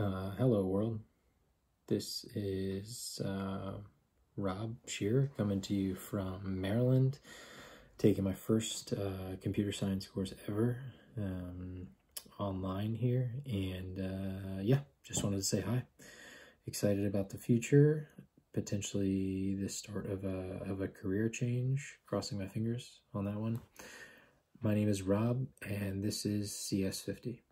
Hello world, this is Rob Shearer coming to you from Maryland, taking my first computer science course ever online here, and yeah, just wanted to say hi. Excited about the future, potentially the start of a career change, crossing my fingers on that one. My name is Rob, and this is CS50.